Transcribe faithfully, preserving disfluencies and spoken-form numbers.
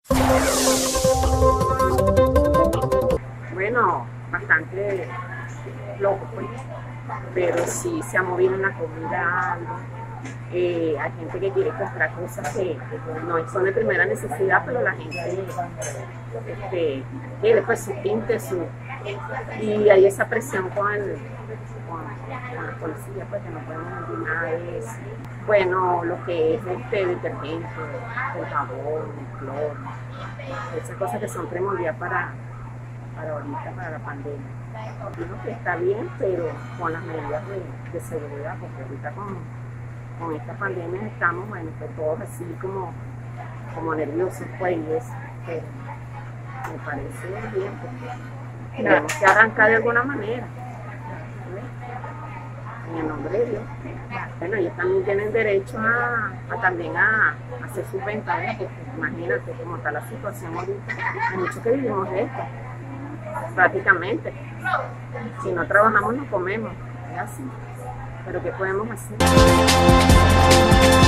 Bueno, bastante loco, pues, pero sí se ha movido en la comida algo. Eh, hay gente que quiere comprar cosas que no son de primera necesidad, pero la gente este, quiere pues su tinte, su, y hay esa presión con, el, con, con la policía, pues que no podemos decir nada de eso. Bueno, lo que es este detergente, el jabón, el cloro, esas cosas que son primordiales para, para ahorita, para la pandemia. Digo que está bien, pero con las medidas de, de seguridad, porque ahorita con, con esta pandemia estamos, bueno, pues todos así como, como nerviosos, pues, y eso, pero me parece bien, porque tenemos que arrancar de alguna manera, ¿no? En el nombre de Dios. Bueno, ellos también tienen derecho a, a también a, a hacer sus ventas, ¿no? Porque imagínate cómo está la situación ahorita, hay muchos que vivimos de esto, prácticamente. Si no trabajamos no comemos, es así. Pero ¿qué podemos hacer?